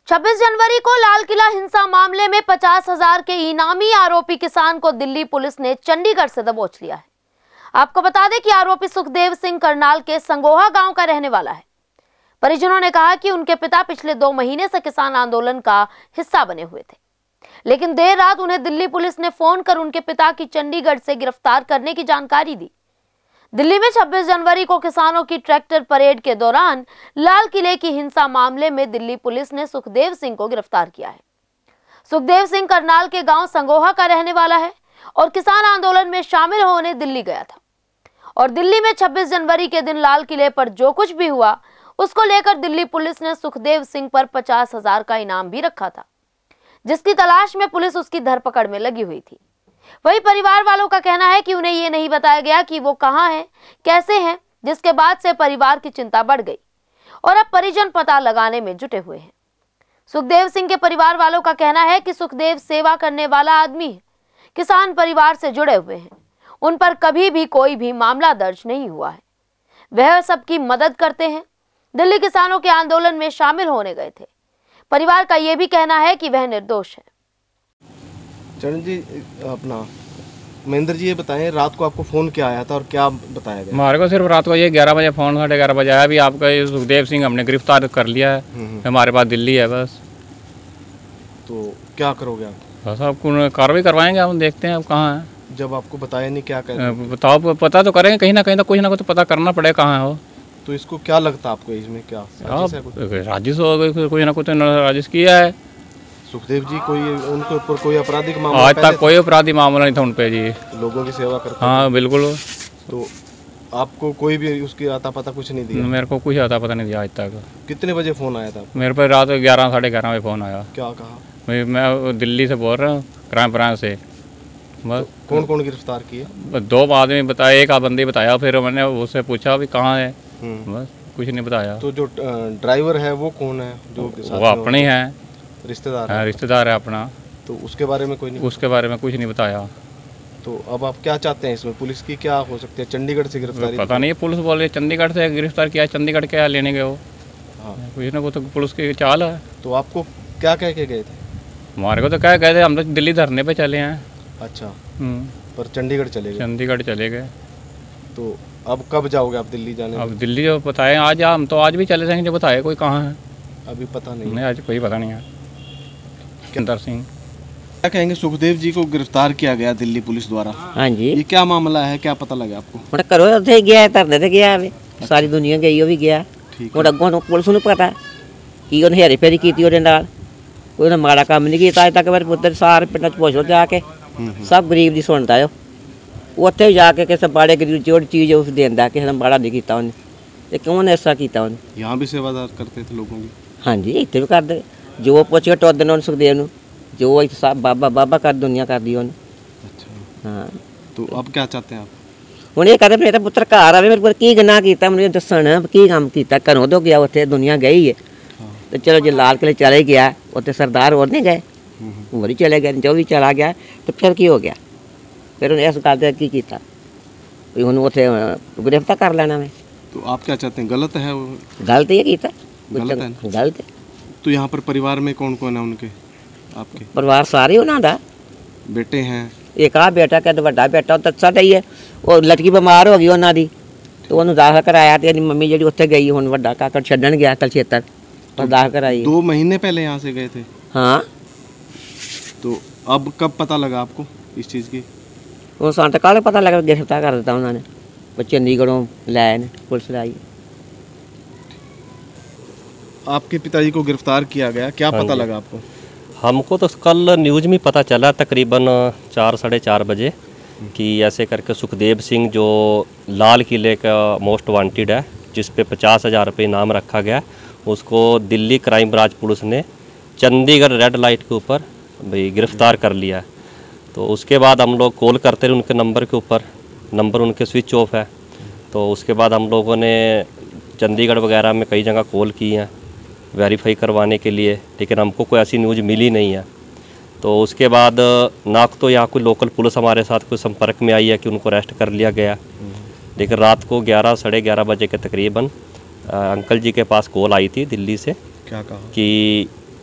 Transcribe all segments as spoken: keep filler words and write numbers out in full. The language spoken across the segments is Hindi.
छब्बीस जनवरी को लाल किला हिंसा मामले में पचास हजार के इनामी आरोपी किसान को दिल्ली पुलिस ने चंडीगढ़ से दबोच लिया है। आपको बता दें कि आरोपी सुखदेव सिंह करनाल के संगोहा गांव का रहने वाला है। परिजनों ने कहा कि उनके पिता पिछले दो महीने से किसान आंदोलन का हिस्सा बने हुए थे, लेकिन देर रात उन्हें दिल्ली पुलिस ने फोन कर उनके पिता की चंडीगढ़ से गिरफ्तार करने की जानकारी दी। दिल्ली में छब्बीस जनवरी को किसानों की ट्रैक्टर परेड के दौरान लाल किले की हिंसा मामले में दिल्ली पुलिस ने सुखदेव सिंह को गिरफ्तार किया है। सुखदेव सिंह करनाल के गांव संगोहा का रहने वाला है और किसान आंदोलन में शामिल होने दिल्ली गया था और दिल्ली में छब्बीस जनवरी के दिन लाल किले पर जो कुछ भी हुआ उसको लेकर दिल्ली पुलिस ने सुखदेव सिंह पर पचास हजार का इनाम भी रखा था, जिसकी तलाश में पुलिस उसकी धरपकड़ में लगी हुई थी। वही परिवार वालों का कहना है कि उन्हें ये नहीं बताया गया कि वो कहां हैं, कैसे हैं, जिसके बाद से परिवार की चिंता बढ़ गई और अब परिजन पता लगाने में जुटे हुए हैं। सुखदेव सिंह के परिवार वालों का कहना है कि सुखदेव सेवा करने वाला आदमी है, किसान परिवार से जुड़े हुए हैं, उन पर कभी भी कोई भी मामला दर्ज नहीं हुआ है, वह सबकी मदद करते हैं, दिल्ली किसानों के आंदोलन में शामिल होने गए थे। परिवार का यह भी कहना है कि वह निर्दोष है। चरण जी, अपना महेंद्र जी ये बताएं, रात को आपको फ़ोन क्या आया था और क्या बताया गया? हमारे को सिर्फ रात को ये ग्यारह बजे फ़ोन साढ़े ग्यारह बजे आया भी आपका ये सुखदेव सिंह हमने गिरफ्तार कर लिया है, हमारे पास दिल्ली है। बस तो क्या करोगे आप? बस आपको कार्रवाई करवाएंगे, हम देखते हैं अब कहाँ है। जब आपको बताया नहीं क्या करें? बताओ, पता तो करेंगे, कहीं ना कहीं तो कुछ ना कुछ तो पता करना पड़ेगा कहाँ है वो। तो इसको क्या लगता है आपको, इसमें क्या राजिश हो गई, कुछ ना कुछ राजिश किया है। सुखदेव जी कोई उनके ऊपर कोई आपराधिक मामला? आज तक कोई आपराधिक मामला नहीं था उन पे जी। लोगों की सेवा करते? हाँ बिल्कुल। तो आपको कोई भी उसकी आता पता कुछ नहीं दिया? मेरे को कुछ आता पता नहीं दिया आज तक। कितने बजे फ़ोन आया था? मेरे पे रात ग्यारह साढ़े ग्यारह बजे फ़ोन आया। क्या कहा? मैं मैं दिल्ली से बोल रहा हूँ, क्राइम ब्रांच से। बस तो कौन कौन गिरफ्तार किए? दो आदमी बताया, एक बंदे बताया, फिर मैंने उससे पूछा भी कहाँ है, बस कुछ नहीं बताया। तो जो ड्राइवर है वो कौन है? जो वो अपने हैं, रिश्तेदार है, रिश्तेदार है अपना। तो उसके बारे में कोई नहीं? उसके बारे में कुछ नहीं बताया। तो अब आप क्या चाहते हैं इसमें? पुलिस की क्या हो सकती है? चंडीगढ़ से गिरफ्तारी? पता नहीं, पुलिस बोल रही चंडीगढ़ से गिरफ्तार किया, चंडीगढ़ क्या लेने गए वो? हाँ, कुछ ना कुछ तो पुलिस की चाल है। तो आपको क्या कह के गए थे? हमारे को तो क्या कहते, हम तो दिल्ली धरने पे चले हैं। अच्छा, पर चंडीगढ़ चले गए? चंडीगढ़ चले गए। तो अब कब जाओगे आप दिल्ली जाने? अब दिल्ली जो बताए आज, हम तो आज भी चले जाएंगे, जो बताए कोई कहाँ है अभी पता नहीं? नहीं, आज कोई पता नहीं है। केंद्र सिंह क्या कहेंगे? सुखदेव जी को गिरफ्तार किया गया दिल्ली पुलिस द्वारा। हाँ जी, ये क्या मामला है, क्या पता लगा आपको? मैं करो उथे गया है, धरने ते गया है, सारी दुनिया गई, वो भी गया। ਹੁਣ ਅੱਗੋਂ ਨੂੰ ਪੁਲਿਸ ਨੂੰ ਪਤਾ ਕੀ ਉਹਨੇ ਹੇਰੀ ਫੇਰੀ ਕੀਤੀ ਉਹਦੇ ਨਾਲ, ਉਹਨੇ ਮਾੜਾ ਕੰਮ ਨਹੀਂ ਕੀਤਾ ਅੱਜ ਤੱਕ। ਮੇਰੇ ਪੁੱਤਰ ਸਾਰੇ ਪਿੰਡਾਂ 'ਚ ਪੁੱਛ ਲਓ ਜਾ ਕੇ, ਸਭ ਗਰੀਬ ਦੀ ਸੁਣਦਾ ਉਹ। ਉੱਥੇ ਜਾ ਕੇ ਕਿਸੇ ਬਾੜੇ ਗਰੀਬ ਜਿਹੜੀ ਚੀਜ਼ ਉਸ ਦਿੰਦਾ, ਕਿਸੇ ਨੇ ਮਾੜਾ ਨਹੀਂ ਕੀਤਾ ਉਹਨੇ, ਤੇ ਕਿਉਂ ਨੇ ਐਸਾ ਕੀਤਾ ਉਹਨੇ? यहाँ भी सेवादार करते थे लोगों की? ਹਾਂਜੀ, ਇੱਥੇ ਵੀ ਕਰਦੇ, ਜੋ ਪੁੱਛ ਕੇ ਟੋਦ ਨੇ ਉਹਨੂੰ ਸੁਖਦੇਵ ਨੂੰ, ਜੋ ਇੱਥੇ ਸਭ ਬਾਬਾ ਬਾਬਾ ਕਰ ਦੁਨੀਆ ਕਰਦੀ ਉਹਨੇ। अच्छा, ਹਾਂ, तो अब क्या चाहते हैं आप? ਹੁਣ ਇਹ ਕਹਿੰਦੇ ਮੇਰਾ ਪੁੱਤਰ ਘਰ ਆਵੇ, ਮੇਰੇ ਪੁੱਤਰ ਕੀ ਗੁਨਾਹ ਕੀਤਾ ਮੈਨੂੰ ਦੱਸਣ, ਕੀ ਕੰਮ ਕੀਤਾ, ਘਰੋਂ ਤੋਂ ਗਿਆ, ਉੱਥੇ ਦੁਨੀਆ ਗਈ ਹੈ। ਤੇ ਚਲੋ ਜੇ ਲਾਲ ਕਿਲੇ ਚਲੇ ਗਿਆ, ਉੱਥੇ ਸਰਦਾਰ ਹੋਰ ਨਹੀਂ ਗਏ, ਹੋਰ ਹੀ ਚਲੇ ਗਏ, ਜੋ ਵੀ ਚਲਾ ਗਿਆ, ਤੇ ਫਿਰ ਕੀ ਹੋ ਗਿਆ? ਫਿਰ ਉਹਨੇ ਇਸ ਗੱਲ ਤੇ ਕੀ ਕੀਤਾ ਵੀ ਹੁਣ ਉੱਥੇ ਗ੍ਰਿਫਤਾਰ ਕਰ ਲੈਣਾ ਮੈਂ? तो आप क्या चाहते हैं? गलत है वो? गलत ये ਕੀਤਾ, गलत है। गलत। तो यहाँ पर परिवार में कौन कौन है उनके, आपके? ਪਰਿਵਾਰ ਸਾਰੇ ਉਹਨਾਂ ਦਾ, बेटे हैं? ਇੱਕ ਆ ਬੇਟਾ ਕਹਿੰਦਾ ਵੱਡਾ ਬੇਟਾ ਉਹ ਤਾਂ ਸਾਡਾ ਹੀ ਹੈ, ਉਹ ਲੜਕੀ ਬਿਮਾਰ ਹੋ ਗਈ ਉਹਨਾਂ ਦੀ, ਤੇ ਉਹਨੂੰ ਦਾਖਲ ਕਰਾਇਆ, ਤੇ ਇਹਦੀ ਮੰਮੀ ਜਿਹੜੀ ਉੱਥੇ ਗਈ, ਹੁਣ ਵੱਡਾ ਕਾਕਾ ਛੱਡਣ ਗਿਆ ਕਲਛੇਤਰ, ਉਹ ਦਾਖਲ ਕਰਾਈ। दो महीने पहले यहाँ से गए थे? हाँ। तो अब कब पता लगा आपको इस चीज़ की? ਉਹ ਸਾਨੂੰ ਤਾਂ ਕੱਲ੍ਹ ਪਤਾ ਲੱਗਾ, गिरफ्तार कर ਦਿੱਤਾ ਉਹਨਾਂ ਨੇ, ਉਹ ਚੰਡੀਗੜ੍ਹੋਂ ਲੈ ਆਏ ਨੇ, ਪੁਲਿਸ लाई। आपके पिताजी को गिरफ्तार किया गया, क्या पता लगा आपको? हमको तो कल न्यूज़ में पता चला तकरीबन चार साढ़े चार बजे कि ऐसे करके सुखदेव सिंह जो लाल किले का मोस्ट वांटेड है, जिस पे पचास हज़ार रुपये इनाम रखा गया, उसको दिल्ली क्राइम ब्रांच पुलिस ने चंडीगढ़ रेड लाइट के ऊपर भाई गिरफ़्तार कर लिया। तो उसके बाद हम लोग कॉल करते रहे उनके नंबर के ऊपर, नंबर उनके स्विच ऑफ है। तो उसके बाद हम लोगों ने चंडीगढ़ वगैरह में कई जगह कॉल की हैं वेरीफाई करवाने के लिए, लेकिन हमको कोई ऐसी न्यूज़ मिली नहीं है। तो उसके बाद ना तो यहाँ कोई लोकल पुलिस हमारे साथ कोई संपर्क में आई है कि उनको अरेस्ट कर लिया गया, लेकिन रात को ग्यारह साढ़े ग्यारह बजे के तकरीबन अंकल जी के पास कॉल आई थी दिल्ली से। क्या कहा? कि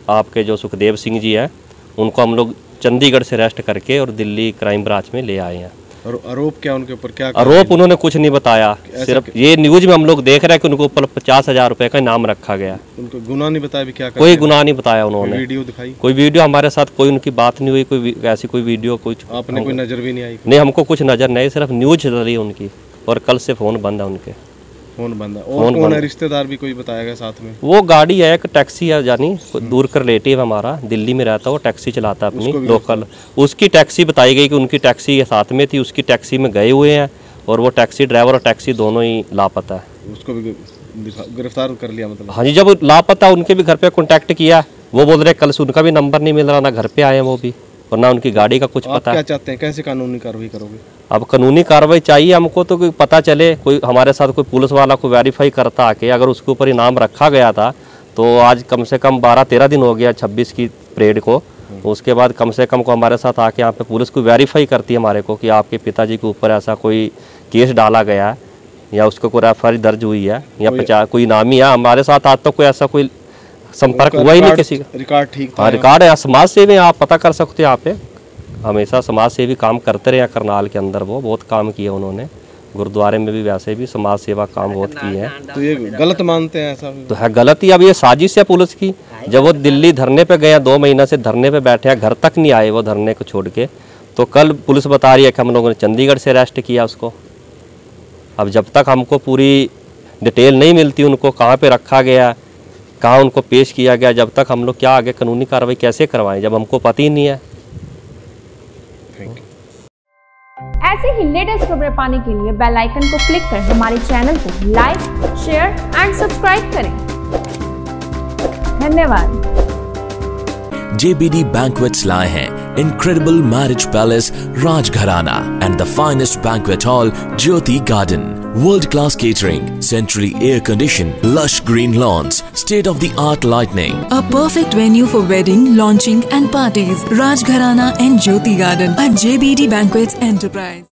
आपके जो सुखदेव सिंह जी है उनको हम लोग चंडीगढ़ से अरेस्ट करके और दिल्ली क्राइम ब्रांच में ले आए हैं। और आरोप क्या उनके ऊपर, क्या आरोप उन्होंने कुछ नहीं बताया, सिर्फ ये न्यूज में हम लोग देख रहे हैं कि उनके ऊपर पचास हजार रुपए का इनाम रखा गया। उनको गुनाह नहीं बताया भी क्या कर कोई गुनाह नहीं बताया उन्होंने। वीडियो दिखाई? कोई वीडियो हमारे साथ कोई उनकी बात नहीं हुई, कोई ऐसी कोई वीडियो कुछ आपने कोई नजर भी नहीं आई? नहीं, हमको कुछ नजर नहीं, सिर्फ न्यूज चल रही है उनकी और कल से फोन बंद है उनके। फोन बंद है। और कौन है रिश्तेदार भी कोई बताया गया साथ में? वो गाड़ी है, एक टैक्सी है, यानी दूर का रिलेटिव हमारा दिल्ली में रहता है, वो टैक्सी चलाता है अपनी लोकल, उसकी टैक्सी बताई गई कि उनकी टैक्सी साथ में थी, उसकी टैक्सी में गए हुए हैं और वो टैक्सी ड्राइवर और टैक्सी दोनों ही लापता है। उसको भी गिरफ्तार कर लिया मतलब? हाँ जी, जब लापता उनके भी घर पे कॉन्टैक्ट किया, वो बोल रहे कल से उनका भी नंबर नहीं मिल रहा, ना घर पे आए वो भी और ना उनकी गाड़ी का कुछ पता। क्या चाहते हैं, कैसे कानूनी कार्रवाई करोगे? अब कानूनी कार्रवाई चाहिए हमको, तो कोई पता चले, कोई हमारे साथ कोई पुलिस वाला को वेरीफाई करता आके, अगर उसके ऊपर इनाम रखा गया था तो आज कम से कम बारह तेरह दिन हो गया छब्बीस की परेड को, उसके बाद कम से कम को हमारे साथ आके यहाँ पे पुलिस को वेरीफाई करती है हमारे को कि आपके पिताजी के ऊपर ऐसा कोई केस डाला गया है या उसको कोई एफ आई आर दर्ज हुई है या पचास कोई इनामी है। हमारे साथ आज तक तो कोई ऐसा कोई संपर्क हुआ ही नहीं किसी का। रिकॉर्ड ठीक था? हाँ, रिकॉर्ड है, समाज सेवी आप पता कर सकते हैं, यहाँ पे हमेशा समाज सेवी काम करते रहे करनाल के अंदर, वो बहुत काम किए उन्होंने, गुरुद्वारे में भी वैसे भी समाज सेवा काम बहुत किए हैं। तो ये गलत मानते हैं ऐसा? तो है गलत ही। अब ये साजिश है पुलिस की, जब वो दिल्ली धरने पे गए, दो महीना से धरने पे बैठे हैं, घर तक नहीं आए वो धरने को छोड़ के, तो कल पुलिस बता रही है कि हम लोगों ने चंडीगढ़ से अरेस्ट किया उसको। अब जब तक हमको पूरी डिटेल नहीं मिलती उनको कहाँ पे रखा गया, कहाँ उनको पेश किया गया, जब तक हम लोग क्या आगे कानूनी कार्रवाई कैसे करवाएं जब हमको पता ही नहीं है। ऐसे ही लेटेस्ट खबरें पाने के लिए बेल आइकन को क्लिक कर हमारे चैनल को लाइक, शेयर एंड सब्सक्राइब करें। धन्यवाद। J B D Banquets लाए हैं Incredible Marriage Palace Rajgharana and the finest banquet hall Jyoti Garden. World-class catering, centrally air-conditioned, lush green lawns, state-of-the-art lighting. A perfect venue for wedding, launching and parties. Rajgharana and Jyoti Garden at J B D Banquets Enterprise.